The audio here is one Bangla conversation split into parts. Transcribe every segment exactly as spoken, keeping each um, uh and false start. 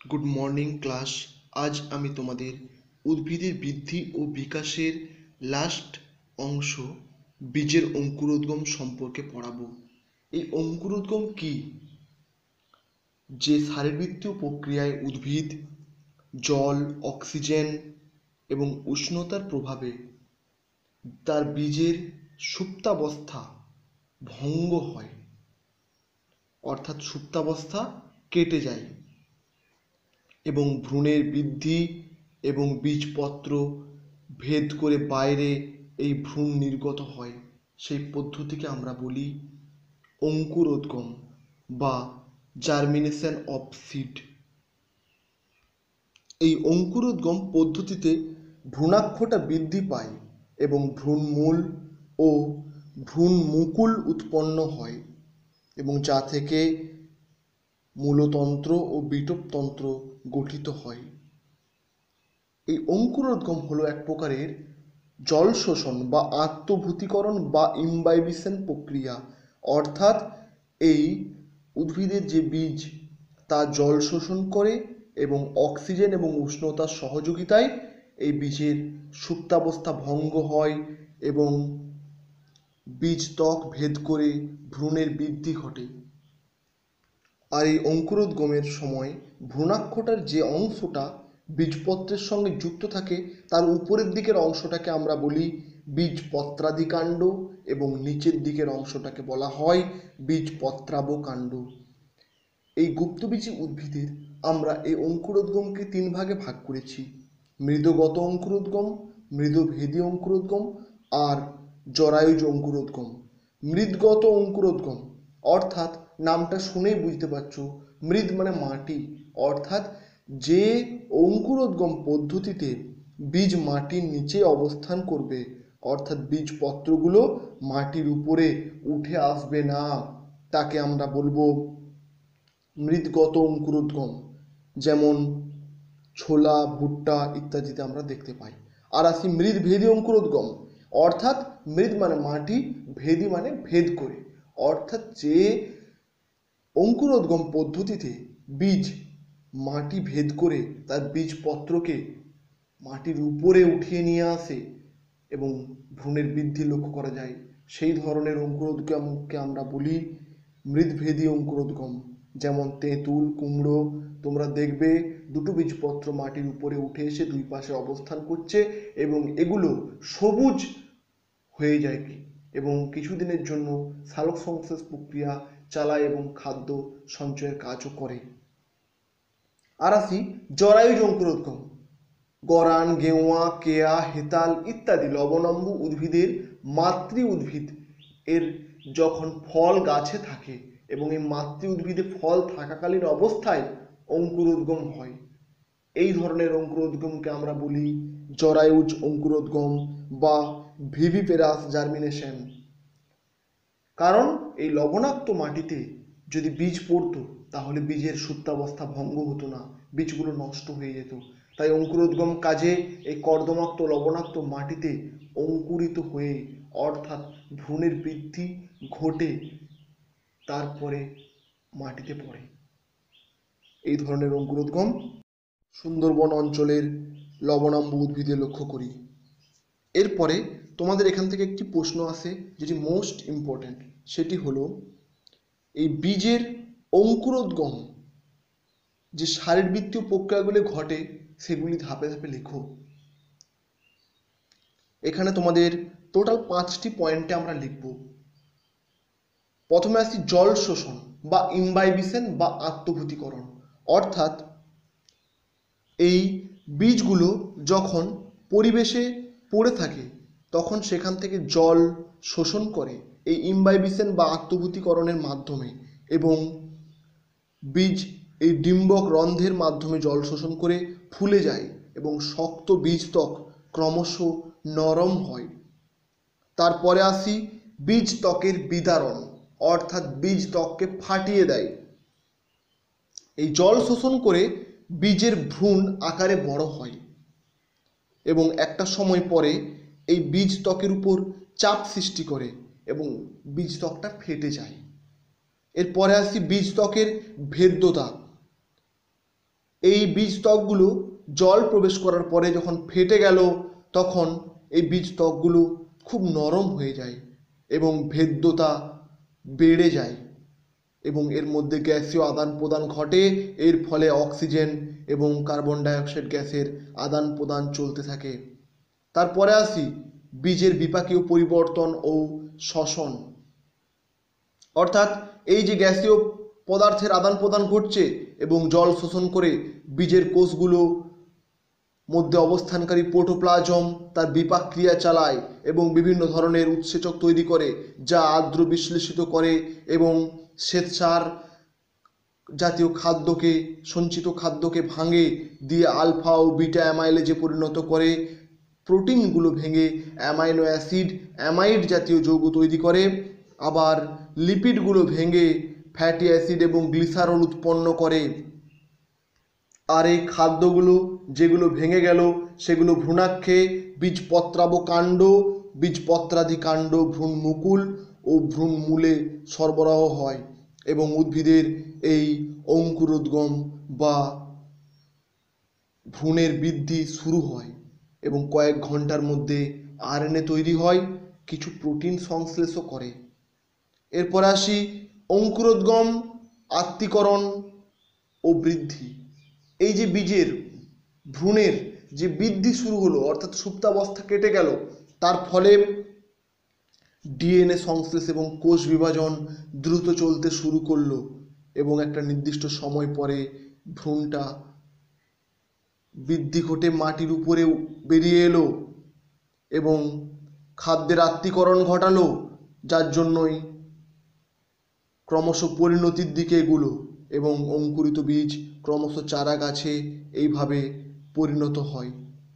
Good morning class. আজ আমি তোমাদের উদ্ভিদের বৃদ্ধি ও বিকাশের লাস্ট অংশ বীজের অঙ্কুরোদ্গম সম্পর্কে পড়াবো। এই অঙ্কুরোদ্গম কি? যে শারীরবৃত্তীয় প্রক্রিয়ায় উদ্ভিদ জল, অক্সিজেন এবং উষ্ণতার প্রভাবে তার বীজের সুপ্তাবস্থা ভঙ্গ হয়, অর্থাৎ সুপ্তাবস্থা কেটে যায় এবং ভ্রূণের বৃদ্ধি এবং বীজপত্র ভেদ করে বাইরে এই ভ্রূণ নির্গত হয়, সেই পদ্ধতিকে আমরা বলি অঙ্কুরোদ্গম বা জার্মিনেশন অফ সিড। এই অঙ্কুরোদ্গম পদ্ধতিতে ভ্রূণাক্ষটা বৃদ্ধি পায় এবং ভ্রূণমূল ও ভ্রূণমুকুল উৎপন্ন হয় এবং যা থেকে মূলতন্ত্র ও বিটপতন্ত্র গঠিত হয়। এই অঙ্কুরোদ্গম হলো এক প্রকারের জল শোষণ বা আত্মভূতিকরণ বা ইমবাইবিশন প্রক্রিয়া, অর্থাৎ এই উদ্ভিদের যে বীজ তা জল শোষণ করে এবং অক্সিজেন এবং উষ্ণতার সহযোগিতায় এই বীজের সুপ্তাবস্থা ভঙ্গ হয় এবং বীজ ত্বক ভেদ করে ভ্রূণের বৃদ্ধি ঘটে। আর এই অঙ্কুরোদ্গমের সময় ভ্রূণাক্ষটার যে অংশটা বীজপত্রের সঙ্গে যুক্ত থাকে তার উপরের দিকের অংশটাকে আমরা বলি বীজপত্রাদিকাণ্ড এবং নিচের দিকের অংশটাকে বলা হয় বীজপত্রাবকাণ্ড। এই গুপ্তবীজী উদ্ভিদের আমরা এই অঙ্কুরোদ্গমকে তিন ভাগে ভাগ করেছি: মৃদগত অঙ্কুরোদ্গম, মৃদভেদী অঙ্কুরোদ্গম আর জরায়ুজ অঙ্কুরোদ্গম। মৃদগত অঙ্কুরোদ্গম অর্থাৎ নামটা শুনেই বুঝতে পারছো, মৃদ মানে মাটি, অর্থাৎ যে অঙ্কুরোদ্গম পদ্ধতিতে বীজ মাটির নিচে অবস্থান করবে, অর্থাৎ বীজপত্রগুলো মাটির উপরে উঠে আসবে না, তাকে আমরা বলবো মৃদগত অঙ্কুরোদ্গম। যেমন ছোলা, ভুট্টা ইত্যাদিতে আমরা দেখতে পাই। আর আসি মৃদভেদী অঙ্কুরোদ্গম, অর্থাৎ মৃদ মানে মাটি, ভেদী মানে ভেদ করে, অর্থাৎ যে অঙ্কুরোদ্গম পদ্ধতিতে বীজ মাটি ভেদ করে তার বীজপত্রকে মাটির উপরে উঠিয়ে নিয়ে আসে এবং ভ্রূণের বৃদ্ধি লক্ষ্য করা যায়, সেই ধরনের অঙ্কুরোদ্গমকে আমরা বলি মৃদভেদী অঙ্কুরোদ্গম। যেমন তেঁতুল, কুমড়ো, তোমরা দেখবে দুটো বীজপত্র মাটির উপরে উঠে এসে দুই পাশে অবস্থান করছে এবং এগুলো সবুজ হয়ে যায় এবং কিছুদিনের জন্য সালোক সংশ্লেষ প্রক্রিয়া চালায় এবং খাদ্য সঞ্চয়ের কাজও করে। আর আসি জরায়ুজ অঙ্কুরোদ্গম। গরান, গেওয়া, কেয়া, হেতাল ইত্যাদি লবণাম্বু উদ্ভিদের মাতৃ উদ্ভিদ এর যখন ফল গাছে থাকে এবং এই মাতৃ উদ্ভিদে ফল থাকাকালীন অবস্থায় অঙ্কুরোদ্গম হয়, এই ধরনের অঙ্কুরোদ্গমকে আমরা বলি জরায়ুজ অঙ্কুরোদ্গম বা ভিভিপেরাস জার্মিনেশন। কারণ এই লবণাক্ত মাটিতে যদি বীজ পড়তো তাহলে বীজের সুপ্তাবস্থা ভঙ্গ হতো না, বীজগুলো নষ্ট হয়ে যেত। তাই অঙ্কুরোদ্গম কাজে এই কর্দমাক্ত লবণাক্ত মাটিতে অঙ্কুরিত হয়ে, অর্থাৎ ভ্রূণের বৃদ্ধি ঘটে তারপরে মাটিতে পড়ে। এই ধরনের অঙ্কুরোদ্গম সুন্দরবন অঞ্চলের লবণাম্বু উদ্ভিদে লক্ষ্য করি। এরপরে তোমাদের এখান থেকে একটি প্রশ্ন আসে যেটি মোস্ট ইম্পর্ট্যান্ট, সেটি হলো এই বীজের অঙ্কুরোদ্গম যে শারীরবৃত্তীয় প্রক্রিয়াগুলি ঘটে সেগুলি ধাপে ধাপে লেখো। এখানে তোমাদের টোটাল পাঁচটি পয়েন্টে আমরা লিখব। প্রথমে আসি জল শোষণ বা ইমবাইবিশন বা আত্মভূতিকরণ, অর্থাৎ এই বীজগুলো যখন পরিবেশে পড়ে থাকে তখন সেখান থেকে জল শোষণ করে এই ইমবাইবিশন বা আত্মভূতিকরণের মাধ্যমে এবং বীজ এই ডিম্বক রন্ধ্রের মাধ্যমে জল শোষণ করে ফুলে যায় এবং শক্ত বীজত্বক ক্রমশ নরম হয়। তারপরে আসি বীজ ত্বকের বিদারণ, অর্থাৎ বীজ ত্বককে ফাটিয়ে দেয়। এই জল শোষণ করে বীজের ভ্রূণ আকারে বড় হয় এবং একটা সময় পরে এই বীজ ত্বকের উপর চাপ সৃষ্টি করে এবং বীজ ত্বকটা ফেটে যায়। এরপরে আসি বীজ ত্বকের ভেদ্যতা। এই বীজত্বকগুলো জল প্রবেশ করার পরে যখন ফেটে গেল তখন এই বীজত্বকগুলো খুব নরম হয়ে যায় এবং ভেদ্যতা বেড়ে যায় এবং এর মধ্যে গ্যাসীয় আদান প্রদান ঘটে। এর ফলে অক্সিজেন এবং কার্বন ডাইঅক্সাইড গ্যাসের আদান প্রদান চলতে থাকে। তারপরে আসি বীজের বিপাকীয় পরিবর্তন ও শ্বসন, অর্থাৎ এই যে গ্যাসীয় পদার্থের আদান প্রদান ঘটছে এবং জল শোষণ করে বীজের কোষগুলো মধ্যে অবস্থানকারী প্রোটোপ্লাজম তার বিপাক ক্রিয়া চালায় এবং বিভিন্ন ধরনের উৎসেচক তৈরি করে, যা আর্দ্র বিশ্লেষিত করে এবং শ্বেতসার জাতীয় খাদ্যকে, সঞ্চিত খাদ্যকে ভাঙে দিয়ে আলফা ও বিটা অ্যামাইলেজে পরিণত করে, প্রোটিনগুলো ভেঙে অ্যামাইনো অ্যাসিড, অ্যামাইড জাতীয় যৌগ তৈরি করে, আবার লিপিডগুলো ভেঙে ফ্যাটি অ্যাসিড এবং গ্লিসারল উৎপন্ন করে। আর এই খাদ্যগুলো যেগুলো ভেঙে গেল সেগুলো ভ্রূণাক্ষে বীজপত্রাব কাণ্ড, বীজপত্রাদি কাণ্ড, ভ্রূণমুকুল ও ভ্রূণমূলে সরবরাহ হয় এবং উদ্ভিদের এই অঙ্কুরোদ্গম বা ভ্রূণের বৃদ্ধি শুরু হয় এবং কয়েক ঘন্টার মধ্যে আরএনএ তৈরি হয়, কিছু প্রোটিন সংশ্লেষও করে। এরপর আসি অঙ্কুরোদ্গম, আত্তীকরণ ও বৃদ্ধি। এই যে বীজের ভ্রূণের যে বৃদ্ধি শুরু হলো, অর্থাৎ সুপ্তাবস্থা কেটে গেল, তার ফলে ডিএনএ সংশ্লেষ এবং কোষ বিভাজন দ্রুত চলতে শুরু করলো এবং একটা নির্দিষ্ট সময় পরে ভ্রূণটা বৃদ্ধি ঘটে মাটির উপরে বেরিয়ে এলো এবং খাদ্যের আত্তীকরণ ঘটালো, যার জন্যই ক্রমশ পরিণতির দিকে এগুলো এবং অঙ্কুরিত বীজ ক্রমশ চারা গাছে এইভাবে পরিণত হয়।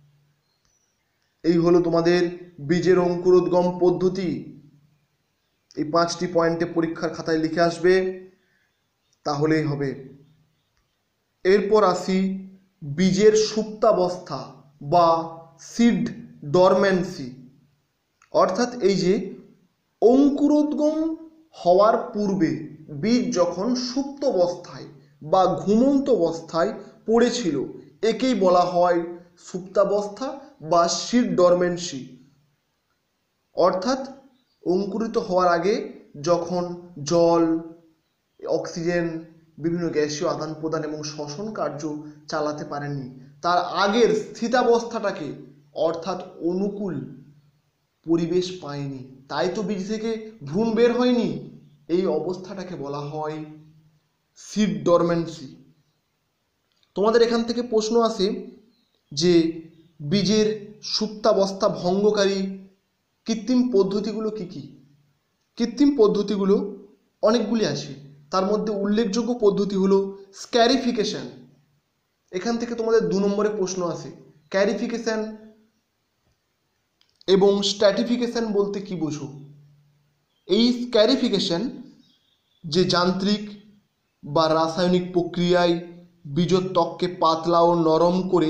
এই হলো তোমাদের বীজের অঙ্কুরোদ্গম পদ্ধতি। এই পাঁচটি পয়েন্টে পরীক্ষার খাতায় লিখে আসবে, তাহলেই হবে। এরপর আসি বীজের সুপ্তাবস্থা বা সিড ডরম্যান্সি, অর্থাৎ এই যে অঙ্কুরোদ্গম হওয়ার পূর্বে বীজ যখন সুপ্ত অবস্থায় বা ঘুমন্ত অবস্থায় পড়েছিল, একেই বলা হয় সুপ্তাবস্থা বা সিড ডরমেন্সি। অর্থাৎ অঙ্কুরিত হওয়ার আগে যখন জল, অক্সিজেন, বিভিন্ন গ্যাসীয় আদান প্রদান এবং শ্বসন কার্য চালাতে পারেনি, তার আগের স্থিতাবস্থাটাকে, অর্থাৎ অনুকূল পরিবেশ পায়নি, তাই তো বীজ থেকে ভ্রূণ বের হয়নি, এই অবস্থাটাকে বলা হয় সিড ডরমেন্সি। তোমাদের এখান থেকে প্রশ্ন আসে যে বীজের সুপ্তাবস্থা ভঙ্গকারী কৃত্রিম পদ্ধতিগুলো কি কি? কৃত্রিম পদ্ধতিগুলো অনেকগুলি আছে, তার মধ্যে উল্লেখযোগ্য পদ্ধতি হলো স্ক্যারিফিকেশন। এখান থেকে তোমাদের দু নম্বরে প্রশ্ন আসে, স্ক্যারিফিকেশন এবং স্ট্র্যাটিফিকেশন বলতে কি বোঝো? এই স্ক্যারিফিকেশন যে যান্ত্রিক বা রাসায়নিক প্রক্রিয়ায় বীজত্বককে পাতলা ও নরম করে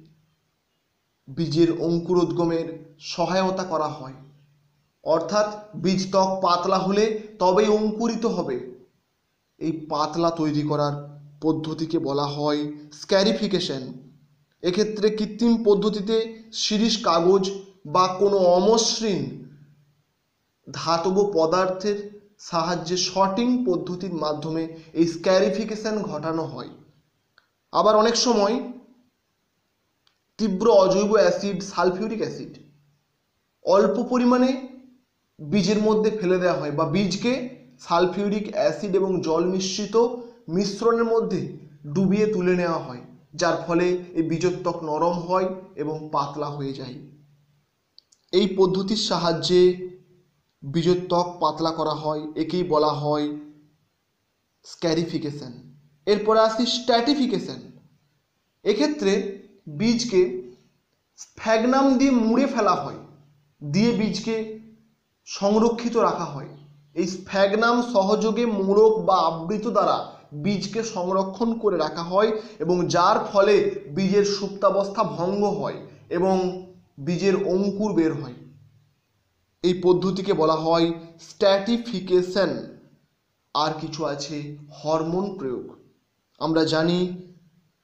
বীজের অঙ্কুরোদ্গমের সহায়তা করা হয়, অর্থাৎ বীজত্বক পাতলা হলে তবেই অঙ্কুরিত হবে। এই পাতলা তৈরি করার পদ্ধতিকে বলা হয় স্ক্যারিফিকেশন। এক্ষেত্রে কৃত্রিম পদ্ধতিতে শিরীষ কাগজ বা কোনো অমসৃণ ধাতব পদার্থের সাহায্যে শর্টিং পদ্ধতির মাধ্যমে এই স্ক্যারিফিকেশন ঘটানো হয়। আবার অনেক সময় তীব্র অজৈব অ্যাসিড, সালফিউরিক অ্যাসিড অল্প পরিমাণে বীজের মধ্যে ফেলে দেওয়া হয়, বা বীজকে সালফিউরিক অ্যাসিড এবং জল মিশ্রিত মিশ্রণের মধ্যে ডুবিয়ে তুলে নেওয়া হয়, যার ফলে এই বীজত্বক নরম হয় এবং পাতলা হয়ে যায়। এই পদ্ধতির সাহায্যে বীজত্বক পাতলা করা হয়, একেই বলা হয় স্ক্যারিফিকেশন। এরপরে আসি স্ট্র্যাটিফিকেশন। এক্ষেত্রে বীজকে স্ফ্যাগনাম দিয়ে মুড়ে ফেলা হয়, দিয়ে বীজকে সংরক্ষিত রাখা হয়। এই স্ফ্যাগনাম সহযোগে মোড়ক বা আবৃত দ্বারা বীজকে সংরক্ষণ করে রাখা হয় এবং যার ফলে বীজের সুপ্তাবস্থা ভঙ্গ হয় এবং বীজের অঙ্কুর বের হয়। এই পদ্ধতিকে বলা হয়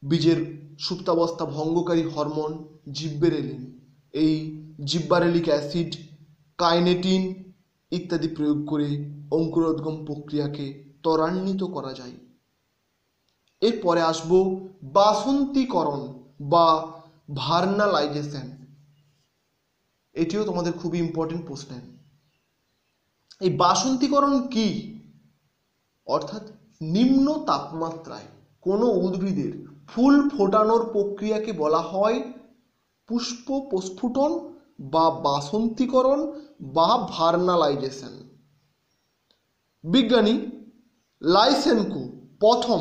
বীজের সুপ্তাবস্থা ভঙ্গকারী হরমোন জিব্বেরেলিন, এই জিব্বারেলিক অ্যাসিড, কাইনেটিন ইত্যাদি প্রয়োগ করে অঙ্কুরোদ্গম প্রক্রিয়াকে ত্বরান্বিত করা যায়। এরপরে আসবো বাসন্তীকরণ বা ভার্নালাইজেশন। এটিও তোমাদের খুবই ইম্পর্টেন্ট প্রশ্ন। এই বাসন্তীকরণ কি? অর্থাৎ নিম্ন তাপমাত্রায় কোনো উদ্ভিদের ফুল ফোটানোর প্রক্রিয়াকে বলা হয় পুষ্প প্রস্ফুটন বা বাসন্তীকরণ বা ভার্নালাইজেশন। বিজ্ঞানী লাইসেনকো প্রথম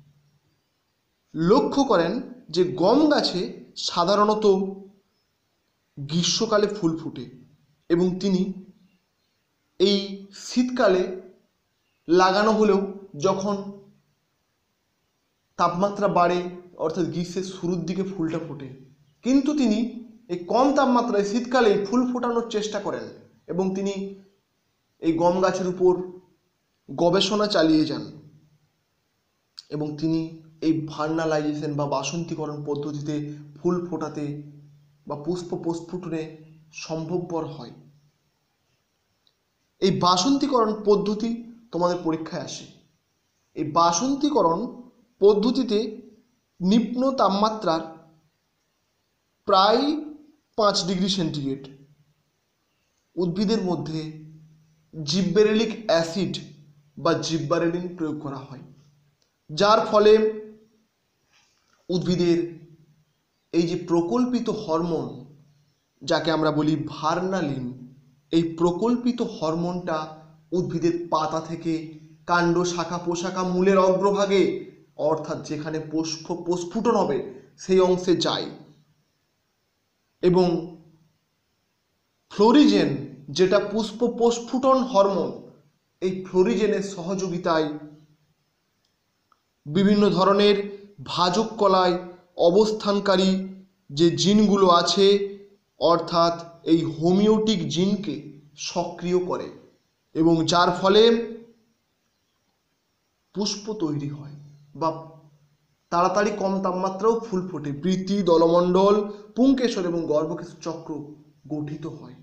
লক্ষ্য করেন যে গম গাছে সাধারণত গ্রীষ্মকালে ফুল ফুটে এবং তিনি এই শীতকালে লাগানো হলেও যখন তাপমাত্রা বাড়ে অর্থাৎ গ্রীষ্মের শুরুর দিকে ফুলটা ফোটে, কিন্তু তিনি এই কম তাপমাত্রায় শীতকালে ফুল ফোটানোর চেষ্টা করেন এবং তিনি এই গম গাছের উপর গবেষণা চালিয়ে যান এবং তিনি এই ভার্নালাইজেশন বা বাসন্তীকরণ পদ্ধতিতে ফুল ফোটাতে বা পুষ্প প্রস্ফুটনে সম্ভবপর হয়। এই বাসন্তীকরণ পদ্ধতি তোমাদের পরীক্ষায় আসে। এই বাসন্তীকরণ পদ্ধতিতে নিম্ন তাপমাত্রার প্রায় পাঁচ ডিগ্রি সেন্টিগ্রেড উদ্ভিদের মধ্যে জিব্বেরেলিক অ্যাসিড বা জিব্বারেলিন প্রয়োগ করা হয়, যার ফলে উদ্ভিদের এই যে প্রকল্পিত হরমোন যাকে আমরা বলি ভার্নালিন, এই প্রকল্পিত হরমোনটা উদ্ভিদের পাতা থেকে কাণ্ড, শাখা প্রশাখা, মূলের অগ্রভাগে অর্থাৎ যেখানে পুষ্প প্রস্ফুটন হবে সেই অংশে যায় এবং ফ্লোরিজেন যেটা পুষ্প প্রস্ফুটন হরমোন, এই ফ্লোরিজেনের সহযোগিতায় বিভিন্ন ধরনের ভাজক কলায় অবস্থানকারী যে জিনগুলো আছে অর্থাৎ এই হোমিওটিক জিনকে সক্রিয় করে এবং যার ফলে পুষ্প তৈরি হয় বা তাড়াতাড়ি কম তাপমাত্রাও ফুল ফোটে, বৃতি, দলমণ্ডল, পুংকেশর এবং গর্ভকেশর চক্র গঠিত হয়।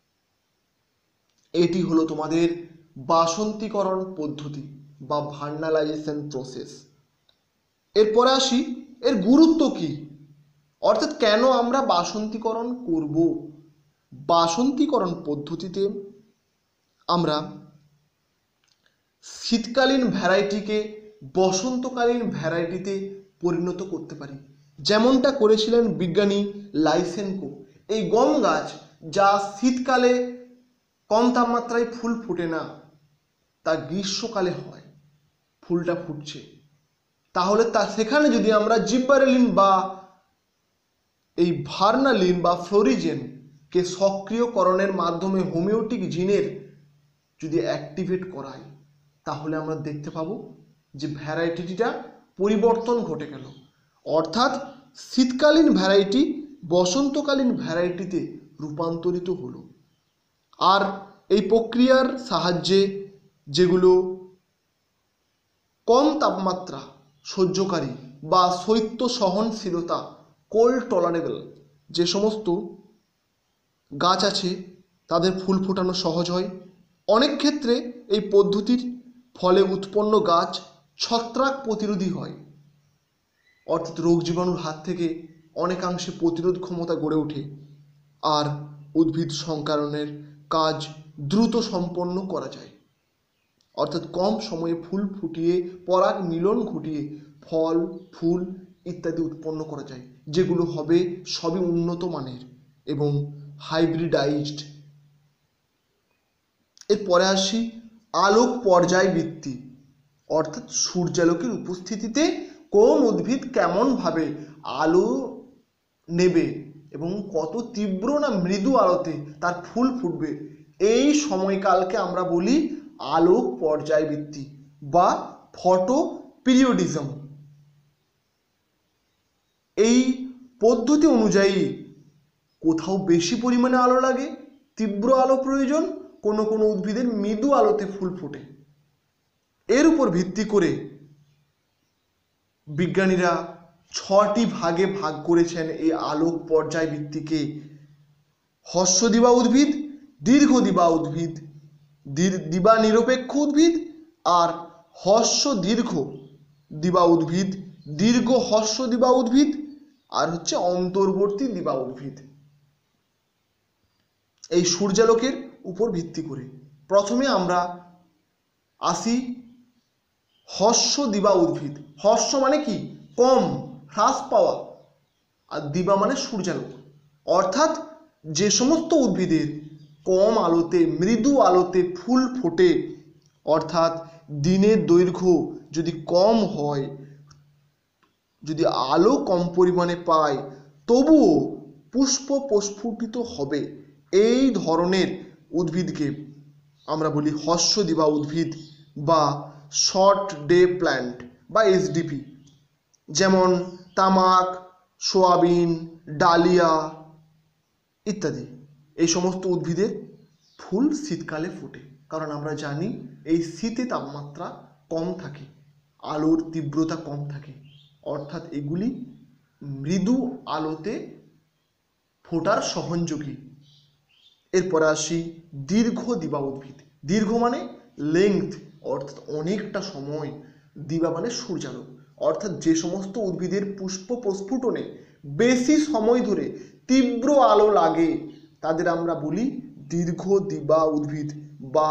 এটি হলো তোমাদের বাসন্তীকরণ পদ্ধতি বা ভার্নালাইজেশন প্রসেস। এরপরে আসি এর গুরুত্ব কি, অর্থাৎ কেন আমরা বাসন্তীকরণ করব। বাসন্তীকরণ পদ্ধতিতে আমরা শীতকালীন ভ্যারাইটিকে বসন্তকালীন ভ্যারাইটিতে পরিণত করতে পারি, যেমনটা করেছিলেন বিজ্ঞানী লাইসেনকো। এই গম গাছ যা শীতকালে কম তাপমাত্রায় ফুল ফোটে না, তা গ্রীষ্মকালে হয়, ফুলটা ফুটছে, তাহলে তা সেখানে যদি আমরা জিব্বারেলিন বা এই ভার্নালিন বা ফ্লোরিজেনকে সক্রিয়করণের মাধ্যমে হোমিওটিক জিনের যদি অ্যাক্টিভেট করাই, তাহলে আমরা দেখতে পাবো যে ভ্যারাইটিটা পরিবর্তন ঘটে গেল, অর্থাৎ শীতকালীন ভ্যারাইটি বসন্তকালীন ভ্যারাইটিতে রূপান্তরিত হলো। আর এই প্রক্রিয়ার সাহায্যে যেগুলো কম তাপমাত্রা সহ্যকারী বা শৈত্য সহনশীলতা কোল্ড টলারেবল যে সমস্ত গাছ আছে তাদের ফুল ফোটানো সহজ হয়। অনেক ক্ষেত্রে এই পদ্ধতির ফলে উৎপন্ন গাছ ছত্রাক প্রতিরোধী হয়, অর্থাৎ রোগ জীবাণুর হাত থেকে অনেকাংশে প্রতিরোধ ক্ষমতা গড়ে ওঠে আর উদ্ভিদ সংকারণের কাজ দ্রুত সম্পন্ন করা যায়, অর্থাৎ কম সময়ে ফুল ফুটিয়ে পরাগ মিলন ঘটিয়ে ফল, ফুল ইত্যাদি উৎপন্ন করা যায়, যেগুলো হবে সবই উন্নত মানের এবং হাইব্রিডাইজড। এরপরে আসি আলোক পর্যায়বৃত্তি, অর্থাৎ সূর্যালোকের উপস্থিতিতে কোন উদ্ভিদ কেমনভাবে আলো নেবে এবং কত তীব্র না মৃদু আলোতে তার ফুল ফুটবে, এই সময়কালকে আমরা বলি আলোক পর্যায়বৃত্তি বা ফটো পিরিয়ডিজম। এই পদ্ধতি অনুযায়ী কোথাও বেশি পরিমাণে আলো লাগে, তীব্র আলো প্রয়োজন, কোনো কোনো উদ্ভিদের মৃদু আলোতে ফুল ফোটে। এর উপর ভিত্তি করে বিজ্ঞানীরা ছটি ভাগে ভাগ করেছেন এই আলোক পর্যায়বৃত্তিকে। হর্ষদিবা উদ্ভিদ, দীর্ঘদিবা উদ্ভিদ, দিবা নিরপেক্ষ উদ্ভিদ আর হর্ষ দীর্ঘ দিবা উদ্ভিদ, দীর্ঘ হর্ষ দিবা উদ্ভিদ আর হচ্ছে অন্তর্বর্তী দিবা উদ্ভিদ। এই সূর্যালোকের উপর ভিত্তি করে প্রথমে আমরা আসি হর্ষ দিবা উদ্ভিদ। হর্ষ মানে কি? কম, হ্রাস পাওয়া, আর দিবা মানে সূর্যালোক, অর্থাৎ যে সমস্ত উদ্ভিদের কম আলোতে, মৃদু আলোতে ফুল ফোটে, অর্থাৎ দিনের দৈর্ঘ্য যদি কম হয়, যদি আলো কম পরিমাণে পায়, তবুও পুষ্প প্রস্ফুটিত হবে, এই ধরনের উদ্ভিদকে আমরা বলি হর্ষদিবা উদ্ভিদ বা শর্ট ডে প্ল্যান্ট বা এসডিপি। যেমন তামাক, সোয়াবিন, ডালিয়া ইত্যাদি এই সমস্ত উদ্ভিদের ফুল শীতকালে ফোটে, কারণ আমরা জানি এই শীতে তাপমাত্রা কম থাকে, আলোর তীব্রতা কম থাকে, অর্থাৎ এগুলি মৃদু আলোতে ফোটার সহনযোগী। এরপরে আসি দীর্ঘ দিবা উদ্ভিদ। দীর্ঘ মানে লেংথ, অর্থাৎ অনেকটা সময়, দিবা মানে সূর্যালোক, অর্থাৎ যে সমস্ত উদ্ভিদের পুষ্প প্রস্ফুটনে বেশি সময় ধরে তীব্র আলো লাগে তাদের আমরা বলি দীর্ঘ দিবা উদ্ভিদ বা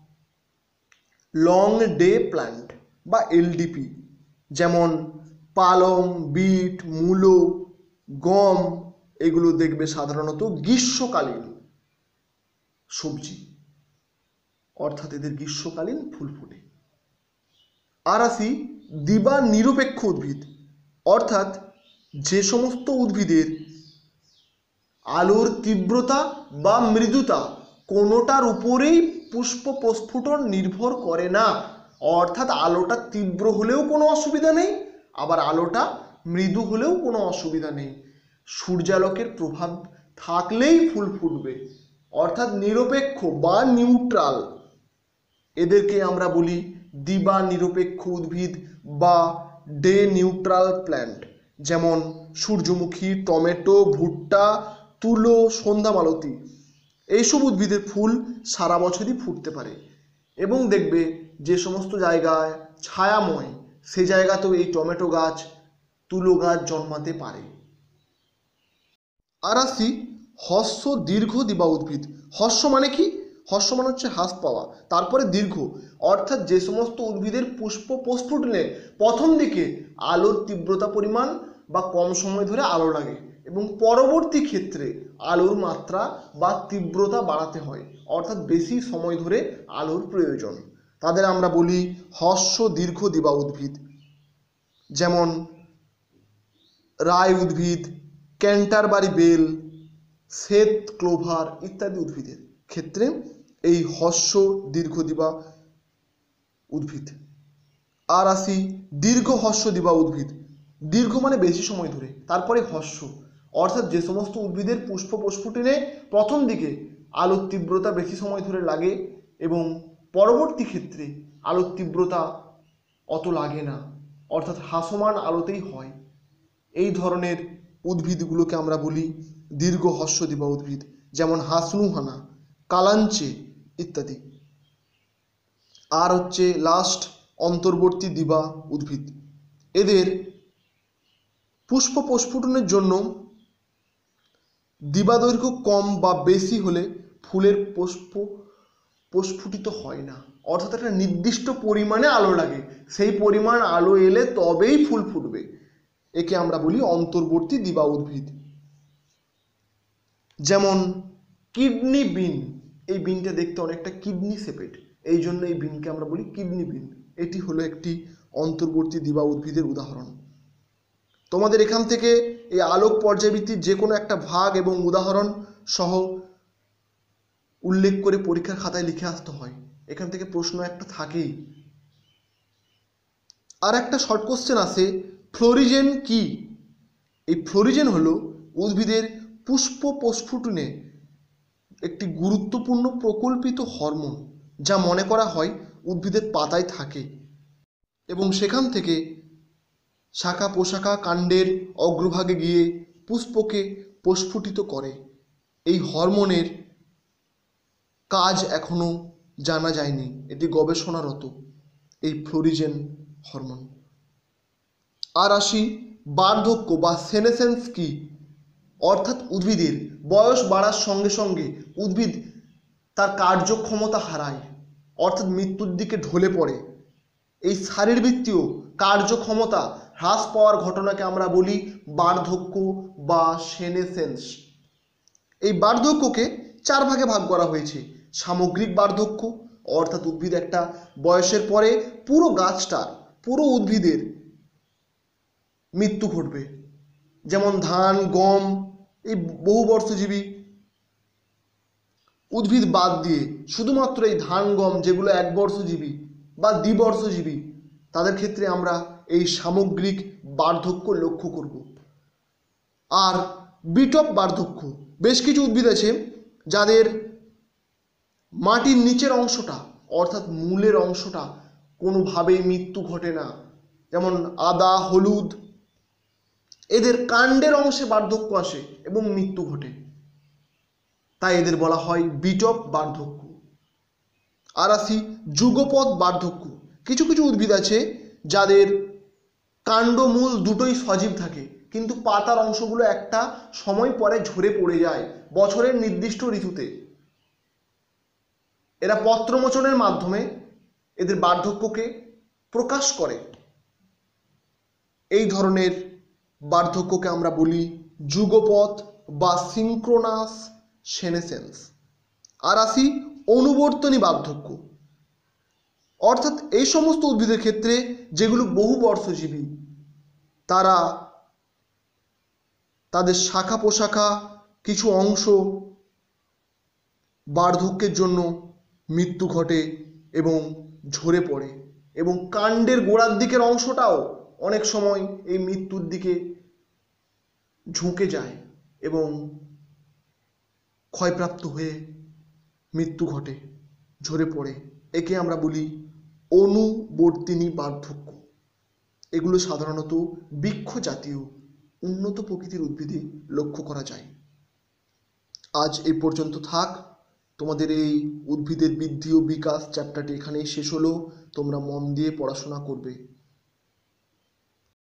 লং ডে প্ল্যান্ট বা এলডিপি। যেমন পালং, বিট, মূলো, গম এগুলো দেখবে সাধারণত গ্রীষ্মকালীন সবজি, অর্থাৎ এদের গ্রীষ্মকালীন ফুল ফোটে। আর আসি দিবা নিরপেক্ষ উদ্ভিদ, অর্থাৎ যে সমস্ত উদ্ভিদের আলোর তীব্রতা বা মৃদুতা কোনোটার উপরেই পুষ্প প্রস্ফুটন নির্ভর করে না, অর্থাৎ আলোটা তীব্র হলেও কোনো অসুবিধা নেই, আবার আলোটা মৃদু হলেও কোনো অসুবিধা নেই, সূর্যালোকের প্রভাব থাকলেই ফুল ফুটবে, অর্থাৎ নিরপেক্ষ বা নিউট্রাল। এদেরকে আমরা বলি দিবা নিরপেক্ষ উদ্ভিদ বা ডে নিউট্রাল প্ল্যান্ট। যেমন সূর্যমুখী, টমেটো, ভুট্টা, তুলো, সন্ধ্যামালতী এইসব উদ্ভিদের ফুল সারা বছরই ফুটতে পারে, এবং দেখবে যে সমস্ত জায়গায় ছায়াময় সে জায়গাতেও এই টমেটো গাছ, তুলো গাছ জন্মাতে পারে। আর আসি হর্ষ দীর্ঘ দিবা উদ্ভিদ। হর্ষ মানে কি? হর্ষ মানে হচ্ছে হ্রাস পাওয়া, তারপরে দীর্ঘ, অর্থাৎ যে সমস্ত উদ্ভিদের পুষ্প প্রস্ফুটনে প্রথম দিকে আলোর তীব্রতা পরিমাণ বা কম সময় ধরে আলো লাগে এবং পরবর্তী ক্ষেত্রে আলোর মাত্রা বা তীব্রতা বাড়াতে হয়, অর্থাৎ বেশি সময় ধরে আলোর প্রয়োজন, তাদের আমরা বলি হর্ষ দীর্ঘ দিবা উদ্ভিদ। যেমন রায় উদ্ভিদ, ক্যান্টারবারি বেল, শ্বেত ক্লোভার ইত্যাদি উদ্ভিদের ক্ষেত্রে এই হর্ষ দীর্ঘ দিবা উদ্ভিদ। আর আসি দীর্ঘ হর্ষ দিবা উদ্ভিদ। দীর্ঘ মানে বেশি সময় ধরে, তারপরে হর্ষ, অর্থাৎ যে সমস্ত উদ্ভিদের পুষ্প প্রস্ফুটনে প্রথম দিকে আলোর তীব্রতা বেশি সময় ধরে লাগে এবং পরবর্তী ক্ষেত্রে আলোর তীব্রতা অত লাগে না, অর্থাৎ হ্রাসমান আলোতেই হয়, এই ধরনের উদ্ভিদগুলোকে আমরা বলি দীর্ঘ হর্ষ দিবা উদ্ভিদ। যেমন হাসনুহানা, কালাঞ্চে ইত্যাদি। আর হচ্ছে লাস্ট অন্তর্বর্তী দিবা উদ্ভিদ। এদের পুষ্প প্রস্ফুটনের জন্য দিবা দৈর্ঘ্য কম বা বেশি হলে ফুলের পুষ্প প্রস্ফুটিত হয় না, অর্থাৎ একটা নির্দিষ্ট পরিমাণে আলো লাগে, সেই পরিমাণ আলো এলে তবেই ফুল ফুটবে, একে আমরা বলি অন্তর্বর্তী দিবা উদ্ভিদ। যেমন কিডনি বিন, এই বিনটা দেখতে অনেকটা কিডনি শেপেড, এই জন্য এই বিনকে আমরা বলি কিডনি বিন, এটি হলো একটি অন্তর্বর্তী দিবা উদ্ভিদের উদাহরণ। তোমাদের এখান থেকে এই আলোক পর্যায়বৃত্তির যে কোনো একটা ভাগ এবং উদাহরণ সহ উল্লেখ করে পরীক্ষার খাতায় লিখে আসতে হয়, এখান থেকে প্রশ্ন একটা থাকেই। আর একটা শর্ট কোশ্চেন আছে, ফ্লোরিজেন কি? এই ফ্লোরিজেন হলো উদ্ভিদের পুষ্প প্রস্ফুটনে একটি গুরুত্বপূর্ণ প্রকল্পিত হরমোন, যা মনে করা হয় উদ্ভিদের পাতায় থাকে এবং সেখান থেকে শাখা প্রশাখা কাণ্ডের অগ্রভাগে গিয়ে পুষ্পকে প্রস্ফুটিত করে। এই হরমোনের কাজ এখনো জানা যায়নি, এটি গবেষণারত এই ফ্লোরিজেন হরমোন। আর আসি বার্ধক্য বা সেনেসেন্স কি, অর্থাৎ উদ্ভিদের বয়স বাড়ার সঙ্গে সঙ্গে উদ্ভিদ তার কার্যক্ষমতা হারায়, অর্থাৎ মৃত্যুর দিকে ঢলে পড়ে। এই শারীরবৃত্তীয় কার্যক্ষমতা হ্রাস পাওয়ার ঘটনাকে আমরা বলি বার্ধক্য বা সেনেসেন্স। এই বার্ধক্যকে চার ভাগে ভাগ করা হয়েছে। সামগ্রিক বার্ধক্য, অর্থাৎ উদ্ভিদ একটা বয়সের পরে পুরো গাছটার, পুরো উদ্ভিদের মৃত্যু ঘটবে। যেমন ধান, গম, এই বহুবর্ষজীবী উদ্ভিদ বাদ দিয়ে শুধুমাত্র এই ধান, গম যেগুলো এক বর্ষজীবী বা দ্বিবর্ষজীবী, তাদের ক্ষেত্রে আমরা এই সামগ্রিক বার্ধক্য লক্ষ্য করব। আর বিটপ বার্ধক্য, বেশ কিছু উদ্ভিদ আছে যাদের মাটির নিচের অংশটা অর্থাৎ মূলের অংশটা কোনোভাবেই মৃত্যু ঘটে না, যেমন আদা, হলুদ, এদের কাণ্ডের অংশে বার্ধক্য আসে এবং মৃত্যু ঘটে, তাই এদের বলা হয় বিটপ বার্ধক্য। আর আসি যুগপৎ বার্ধক্য। কিছু কিছু উদ্ভিদ আছে যাদের কাণ্ড মূল দুটোই সজীব থাকে, কিন্তু পাতার অংশগুলো একটা সময় পরে ঝরে পড়ে যায় বছরের নির্দিষ্ট ঋতুতে। এরা পত্রমোচনের মাধ্যমে এদের বার্ধক্যকে প্রকাশ করে। এই ধরনের বার্ধক্যকে আমরা বলি যুগপৎ বা সিঙ্ক্রোনাস সেনেসেন্স। আর আসি অনুবর্তনী বার্ধক্য, অর্থাৎ এই সমস্ত উদ্ভিদের ক্ষেত্রে যেগুলো বহু বর্ষজীবী, তারা তাদের শাখা প্রশাখা কিছু অংশ বার্ধক্যের জন্য মৃত্যু ঘটে এবং ঝরে পড়ে, এবং কাণ্ডের গোড়ার দিকের অংশটাও অনেক সময় এই মৃত্যুর দিকে ঝুঁকে যায় এবং ক্ষয়প্রাপ্ত হয়ে মৃত্যু ঘটে, ঝরে পড়ে। একে আমরা বলি অনুবর্তিনী বার্ধক্য। এগুলো সাধারণত বৃক্ষ জাতীয় উন্নত প্রকৃতির উদ্ভিদে লক্ষ্য করা যায়। আজ এই পর্যন্ত থাক। তোমাদের এই উদ্ভিদের বৃদ্ধি ও বিকাশ চ্যাপ্টারটি এখানেই শেষ হলো। তোমরা মন দিয়ে পড়াশোনা করবে।